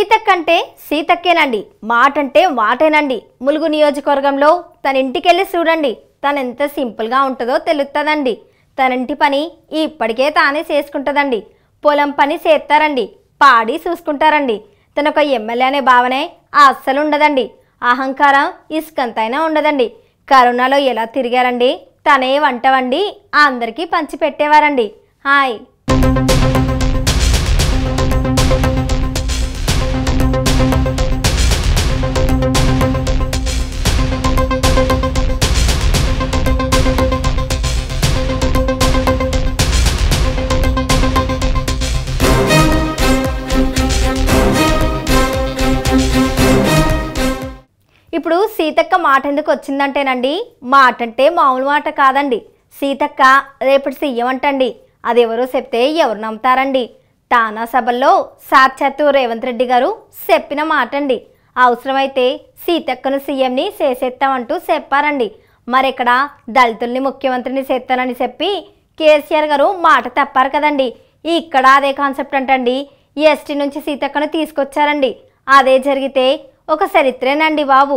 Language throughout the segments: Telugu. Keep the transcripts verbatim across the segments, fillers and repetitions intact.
సీతక్కంటే సీతక్కేనండి, మాటంటే మాటేనండి. ములుగు నియోజకవర్గంలో తన ఇంటికెళ్ళి చూడండి, తను ఎంత సింపుల్గా ఉంటుందో తెలుస్తుందండి. తన ఇంటి పని ఇప్పటికే తానే చేసుకుంటుందండి. పొలం పని చేస్తారండి, పాడి చూసుకుంటారండి. తన ఒక ఎమ్మెల్యే అనే భావనే అస్సలు ఉండదండి. అహంకారం ఇసుకంతైనా ఉండదండి. కరోనాలో ఎలా తిరిగారండి, తనే వంట వండి అందరికీ పంచి పెట్టేవారండి. హాయ్ ఇప్పుడు సీతక్క మాట ఎందుకు వచ్చిందంటేనండి, మాట అంటే మామూలు మాట కాదండి. సీతక్క రేపటి సీఎం అంటండి. అదెవరో చెప్తే ఎవరు నమ్ముతారండి? తానా సభల్లో సాక్షాత్తు రేవంత్ రెడ్డి గారు చెప్పిన మాట అండి. అవసరమైతే సీతక్కను సీఎంని చేసేస్తామంటూ చెప్పారండి. మరిక్కడ దళితుల్ని ముఖ్యమంత్రిని చేస్తానని చెప్పి కేసీఆర్ గారు మాట తప్పారు కదండి. ఇక్కడ అదే కాన్సెప్ట్ అంటండి. ఎస్టీ నుంచి సీతక్కను తీసుకొచ్చారండి. అదే జరిగితే ఒక చరిత్రేనండి బాబు.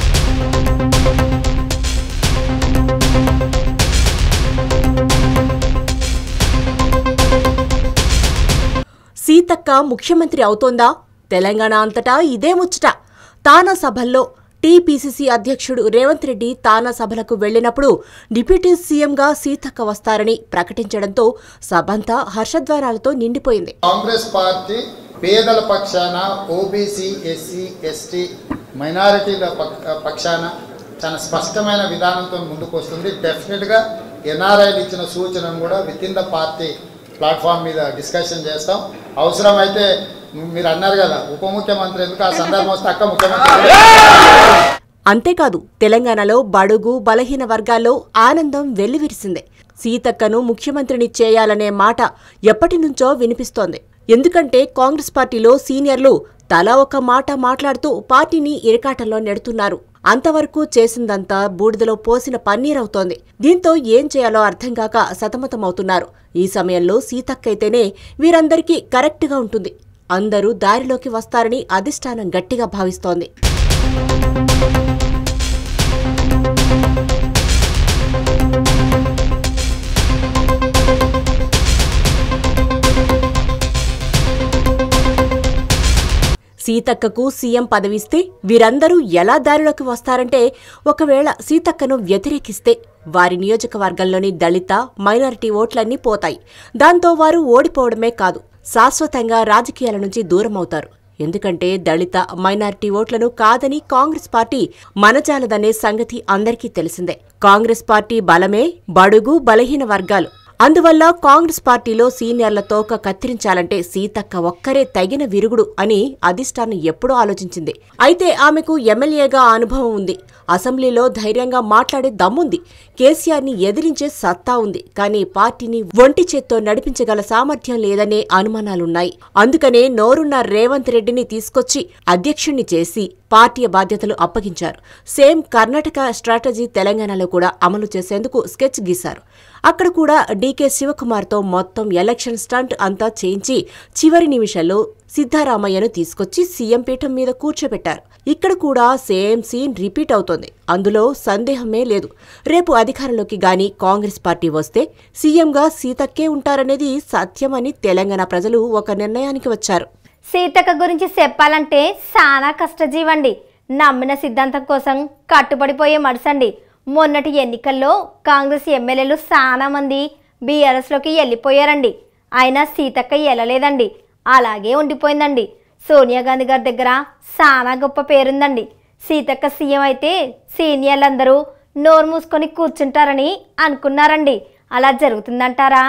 సీతక్క ముఖ్యమంత్రి అవుతోందా? తెలంగాణ అంతటా ఇదే ముచ్చట. తానా సభల్లో టీపీసీసీ అధ్యక్షుడు రేవంత్ రెడ్డి తానా సభలకు వెళ్లినప్పుడు డిప్యూటీ సీఎంగా సీతక్క వస్తారని ప్రకటించడంతో సభంతా హర్షధ్వానాలతో నిండిపోయింది. కాంగ్రెస్ పార్టీ పేదల పక్షాన, ఓబీసీ, ఎస్సీ, ఎస్టీ, మైనారిటీల పక్షాన చాలా స్పష్టమైన విధానంతో ముందుకు వస్తుంది. డెఫినెట్గా ఎన్ఆర్ఐలు ఇచ్చిన సూచనను కూడా within the party platform మీద డిస్కషన్ చేస్తాం. అవసరమైతే మీరు అన్నారు కదా ఉప ముఖ్యమంత్రి ఎందుకు, ఆ సందర్భం వస్తే అక్క ముఖ్యమంత్రి. అంతేకాదు తెలంగాణలో బడుగు బలహీన వర్గాల్లో ఆనందం వెల్లివిరిసింది. సీతక్కను ముఖ్యమంత్రిని చేయాలనే మాట ఎప్పటి నుంచో వినిపిస్తోంది. ఎందుకంటే కాంగ్రెస్ పార్టీలో సీనియర్లు తలా ఒక మాట మాట్లాడుతూ పార్టీని ఇరకాటంలో నెడుతున్నారు. అంతవరకు చేసిందంతా బూడిదలో పోసిన పన్నీరవుతోంది. దీంతో ఏం చేయాలో అర్థం కాక సతమతమవుతున్నారు. ఈ సమయంలో సీతక్కైతేనే వీరందరికీ కరెక్ట్గా ఉంటుంది. అందరూ దారిలోకి వస్తారని అధిష్టానం గట్టిగా భావిస్తోంది. సీతక్కకు సీఎం పదవిస్తే వీరందరూ ఎలా దారిలోకి వస్తారంటే, ఒకవేళ సీతక్కను వ్యతిరేకిస్తే వారి నియోజకవర్గంలోని దళిత, మైనారిటీ ఓట్లన్నీ పోతాయి. దాంతో వారు ఓడిపోవడమే కాదు, శాశ్వతంగా రాజకీయాల నుంచి దూరమవుతారు. ఎందుకంటే దళిత, మైనారిటీ ఓట్లను కాదని కాంగ్రెస్ పార్టీ మనజాలదనే సంగతి అందరికీ తెలిసిందే. కాంగ్రెస్ పార్టీ బలమే బడుగు బలహీన వర్గాలు. అందువల్ల కాంగ్రెస్ పార్టీలో సీనియర్ల తోక కత్తిరించాలంటే సీతక్క ఒక్కరే తగిన విరుగుడు అని అధిష్టానం ఎప్పుడూ ఆలోచించింది. అయితే ఆమెకు ఎమ్మెల్యేగా అనుభవం ఉంది, అసెంబ్లీలో ధైర్యంగా మాట్లాడే దమ్ముంది, కేసీఆర్ని ఎదిరించే సత్తా ఉంది. కానీ పార్టీని ఒంటి చేత్తో నడిపించగల సామర్థ్యం లేదనే అనుమానాలున్నాయి. అందుకనే నోరున్న రేవంత్ రెడ్డిని తీసుకొచ్చి అధ్యక్షుణ్ణి చేసి పార్టీ బాధ్యతలు అప్పగించారు. సేమ్ కర్ణాటక స్ట్రాటజీ తెలంగాణలో కూడా అమలు చేసేందుకు స్కెచ్ గీశారు. అక్కడ కూడా డీకే శివకుమార్తో మొత్తం ఎలక్షన్ స్టంట్ అంతా చేయించి చివరి నిమిషంలో సిద్ధారామయ్యను తీసుకొచ్చి సీఎం పీఠం మీద కూర్చోబెట్టారు. ఇక్కడ కూడా సేమ్ సీన్ రిపీట్ అవుతోంది. అందులో సందేహమే లేదు. రేపు అధికారంలోకి గాని కాంగ్రెస్ పార్టీ వస్తే సీఎంగా సీతక్కే ఉంటారనేది సత్యమని తెలంగాణ ప్రజలు ఒక నిర్ణయానికి వచ్చారు. సీతక్క గురించి చెప్పాలంటే చాలా కష్టజీవండి. నమ్మిన సిద్ధాంతం కోసం కట్టుబడిపోయే మనుషండి. మొన్నటి ఎన్నికల్లో కాంగ్రెస్ ఎమ్మెల్యేలు చాలా మంది బీఆర్ఎస్లోకి వెళ్ళిపోయారండి. అయినా సీతక్క వెళ్ళలేదండి, అలాగే ఉండిపోయిందండి. సోనియా గాంధీ గారి దగ్గర చాలా గొప్ప పేరుందండి. సీతక్క సీఎం అయితే సీనియర్లందరూ నోరు మూసుకొని కూర్చుంటారని అనుకున్నారండి. అలా జరుగుతుందంటారా?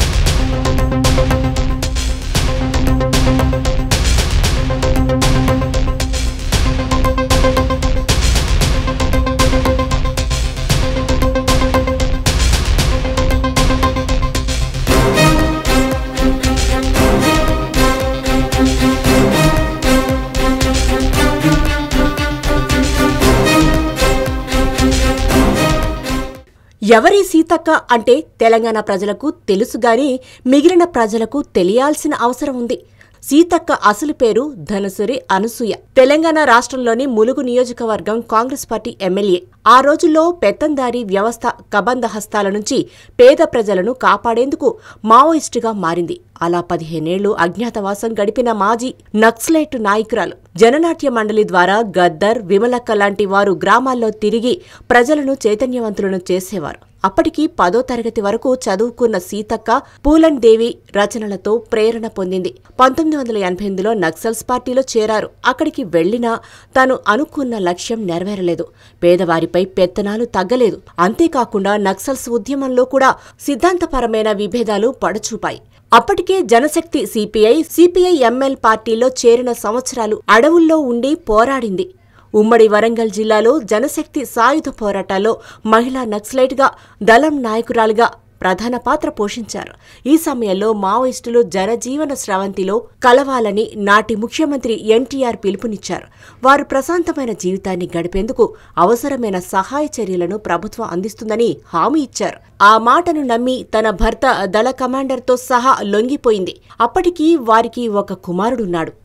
ఎవరి సీతక్క అంటే తెలంగాణ ప్రజలకు తెలుసుగాని మిగిలిన ప్రజలకు తెలియాల్సిన అవసరం ఉంది. సీతక్క అసలు పేరు ధనసురి అనసూయ. తెలంగాణ రాష్ట్రంలోని ములుగు నియోజకవర్గం కాంగ్రెస్ పార్టీ ఎమ్మెల్యే. ఆ రోజుల్లో పెత్తందారీ వ్యవస్థ కబంధ హస్తాల నుంచి పేద ప్రజలను కాపాడేందుకు మావోయిస్టుగా మారింది. అలా పదిహేనేళ్లు అజ్ఞాతవాసం గడిపిన మాజీ నక్సలైట్ నాయకురాలు జననాట్య మండలి ద్వారా గద్దర్, విమలక్క లాంటి వారు గ్రామాల్లో తిరిగి ప్రజలను చైతన్యవంతులను చేసేవారు. అప్పటికి పదో తరగతి వరకు చదువుకున్న సీతక్క పూలన్ దేవి రచనలతో ప్రేరణ పొందింది. పంతొమ్మిది వందల ఎనభై ఎనిమిదిలో నక్సల్స్ పార్టీలో చేరారు. అక్కడికి వెళ్లినా తాను అనుకున్న లక్ష్యం నెరవేరలేదు. పేదవారిపై పెత్తనాలు తగ్గలేదు. అంతేకాకుండా నక్సల్స్ ఉద్యమంలో కూడా సిద్ధాంతపరమైన విభేదాలు పడచూపాయి. అప్పటికే జనశక్తి సిపిఐ, సిపిఐ ఎంఎల్ పార్టీలో చేరిన సంవత్సరాలు అడవుల్లో ఉండి పోరాడింది. ఉమ్మడి వరంగల్ జిల్లాలో జనశక్తి సాయుధ పోరాటాల్లో మహిళా నక్సలైట్గా, దళం నాయకురాలుగా ప్రధాన పాత్ర పోషించారు. ఈ సమయంలో మావోయిస్టులు జనజీవన స్రవంతిలో కలవాలని నాటి ముఖ్యమంత్రి ఎన్టీఆర్ పిలుపునిచ్చారు. వారు ప్రశాంతమైన జీవితాన్ని గడిపేందుకు అవసరమైన సహాయ చర్యలను ప్రభుత్వం అందిస్తుందని హామీ ఇచ్చారు. ఆ మాటను నమ్మి తన భర్త దళ కమాండర్తో సహా లొంగిపోయింది. అప్పటికి వారికి ఒక కుమారుడున్నాడు.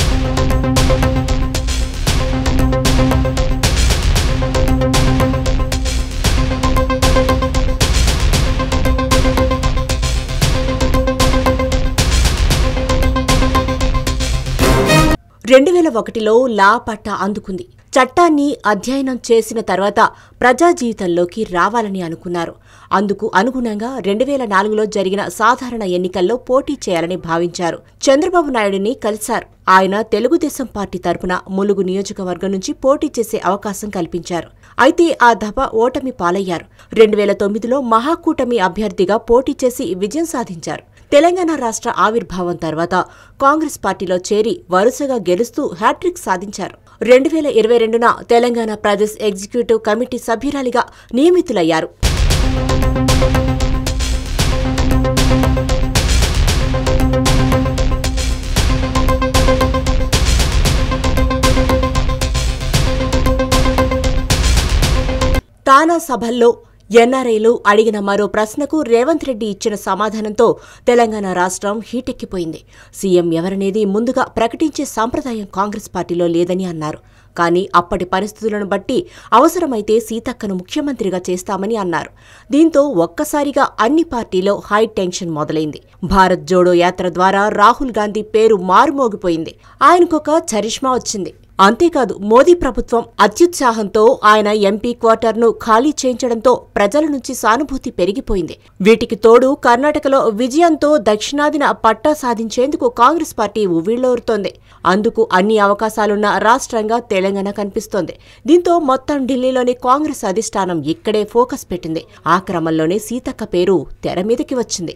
రెండు వేల ఒకటిలో లా పట్టా అందుకుంది. చట్టాన్ని అధ్యయనం చేసిన తర్వాత ప్రజా జీవితంలోకి రావాలని అనుకున్నారు. అందుకు అనుగుణంగా రెండు వేల నాలుగులో జరిగిన సాధారణ ఎన్నికల్లో పోటీ చేయాలని భావించారు. చంద్రబాబు నాయుడిని కలిశారు. ఆయన తెలుగుదేశం పార్టీ తరపున ములుగు నియోజకవర్గం నుంచి పోటీ చేసే అవకాశం కల్పించారు. అయితే ఆ దఫ ఓటమి పాలయ్యారు. రెండు వేల తొమ్మిదిలో మహాకూటమి అభ్యర్థిగా పోటీ చేసి విజయం సాధించారు. తెలంగాణ రాష్ట్ర ఆవిర్భావం తర్వాత కాంగ్రెస్ పార్టీలో చేరి వరుసగా గెలుస్తూ హ్యాట్రిక్ సాధించారు. రెండు వేల ఇరవై రెండున తెలంగాణ ప్రదేశ్ ఎగ్జిక్యూటివ్ కమిటీ సభ్యురాలిగా నియమితులయ్యారు. తానా సభల్లో ఎన్ఆర్ఐలు అడిగిన మరో ప్రశ్నకు రేవంత్ రెడ్డి ఇచ్చిన సమాధానంతో తెలంగాణ రాష్ట్రం హీటెక్కిపోయింది. సీఎం ఎవరనేది ముందుగా ప్రకటించే సాంప్రదాయం కాంగ్రెస్ పార్టీలో లేదని అన్నారు. కానీ అప్పటి పరిస్థితులను బట్టి అవసరమైతే సీతక్కను ముఖ్యమంత్రిగా చేస్తామని అన్నారు. దీంతో ఒక్కసారిగా అన్ని పార్టీలో హై టెన్షన్ మొదలైంది. భారత్ జోడో యాత్ర ద్వారా రాహుల్ గాంధీ పేరు మారుమోగిపోయింది. ఆయనకొక చరిష్మా వచ్చింది. అంతేకాదు మోదీ ప్రభుత్వం అత్యుత్సాహంతో ఆయన ఎంపీ క్వార్టర్ను ఖాళీ చేయించడంతో ప్రజల నుంచి సానుభూతి పెరిగిపోయింది. వీటికి తోడు కర్ణాటకలో విజయంతో దక్షిణాదిన పట్టా సాధించేందుకు కాంగ్రెస్ పార్టీ ఉవ్విళ్లూరుతోంది. అందుకు అన్ని అవకాశాలున్న రాష్ట్రంగా తెలంగాణ కనిపిస్తోంది. దీంతో మొత్తం ఢిల్లీలోని కాంగ్రెస్ అధిష్టానం ఇక్కడే ఫోకస్ పెట్టింది. ఆ క్రమంలోనే సీతక్క పేరు తెర మీదకి వచ్చింది.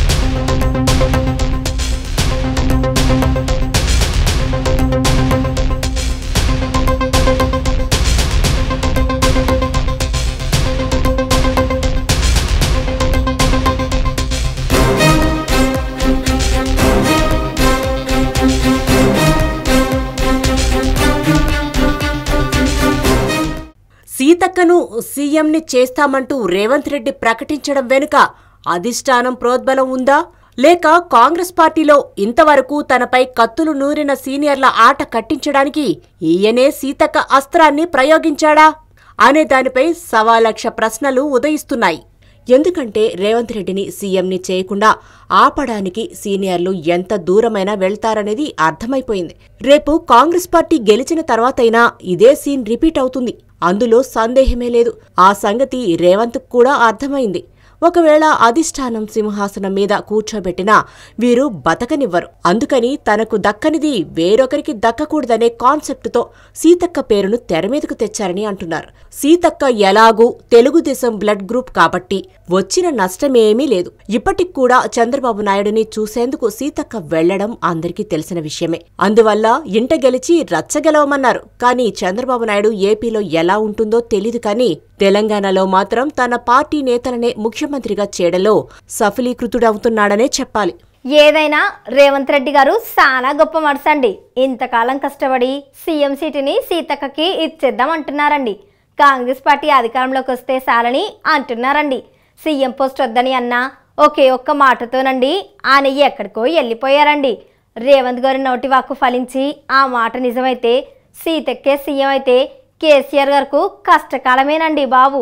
సీతక్కను సీఎంని చేస్తామంటూ రేవంత్ రెడ్డి ప్రకటించడం వెనుక అధిష్టానం ప్రోద్బలం ఉందా, లేక కాంగ్రెస్ పార్టీలో ఇంతవరకు తనపై కత్తులు నూరిన సీనియర్ల ఆట కట్టించడానికి ఈయనే సీతక్క అస్త్రాన్ని ప్రయోగించాడా అనే దానిపై సవా లక్ష ప్రశ్నలు ఉదయిస్తున్నాయి. ఎందుకంటే రేవంత్ రెడ్డిని సీఎంని చేయకుండా ఆపడానికి సీనియర్లు ఎంత దూరమైనా వెళ్తారనేది అర్థమైపోయింది. రేపు కాంగ్రెస్ పార్టీ గెలిచిన తర్వాతైనా ఇదే సీన్ రిపీట్ అవుతుంది. అందులో సందేహమే లేదు. ఆ సంగతి రేవంత్ కూడా అర్థమైంది. ఒకవేళ అధిష్టానం సింహాసనం మీద కూర్చోబెట్టినా వీరు బతకనివ్వరు. అందుకని తనకు దక్కనిది వేరొకరికి దక్కకూడదనే కాన్సెప్టుతో సీతక్క పేరును తెరమీదకు తెచ్చారని అంటున్నారు. సీతక్క ఎలాగూ తెలుగుదేశం బ్లడ్ గ్రూప్ కాబట్టి వచ్చిన నష్టమేమీ లేదు. ఇప్పటికి కూడా చంద్రబాబు నాయుడిని చూసేందుకు సీతక్క వెళ్లడం అందరికీ తెలిసిన విషయమే. అందువల్ల ఇంట గెలిచి రచ్చగెలవమన్నారు. కానీ చంద్రబాబు నాయుడు ఏపీలో ఎలా ఉంటుందో తెలీదు. కానీ తెలంగాణలో మాత్రం తన పార్టీ నేతలనే ముఖ్యమంత్రిగా చేయడంలో సఫలీకృతుడవుతున్నాడనే చెప్పాలి. ఏదైనా రేవంత్ రెడ్డి గారు చాలా గొప్ప మనసండి. ఇంతకాలం కష్టపడి సీఎం సీటుని సీతక్కకి ఇచ్చేద్దాం అంటున్నారండి. కాంగ్రెస్ పార్టీ అధికారంలోకి వస్తే చాలని అంటున్నారండి. సీఎం పోస్ట్ వద్దని అన్నా ఒకే ఒక్క మాటతోనండి ఆయన ఎక్కడికో వెళ్ళిపోయారండి. రేవంత్ గారి నోటి వాక్కు ఫలించి ఆ మాట నిజమైతే సీతక్కే సీఎం అయితే కేసీఆర్ గారికి కష్టకాలమేనండి బాబు.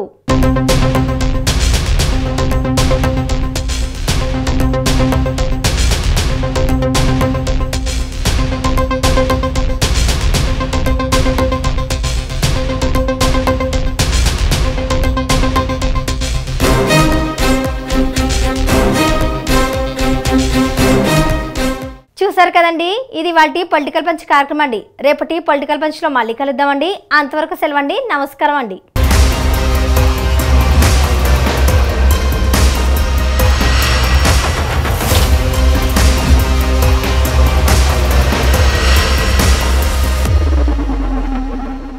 చూసారు కదండి, ఇది వాటి పొలిటికల్ పంచ్ కార్యక్రమం అండి. రేపటి పొలిటికల్ పంచ్లో మళ్ళీ కలుద్దామండి. అంతవరకు సెలవండి. నమస్కారం అండి.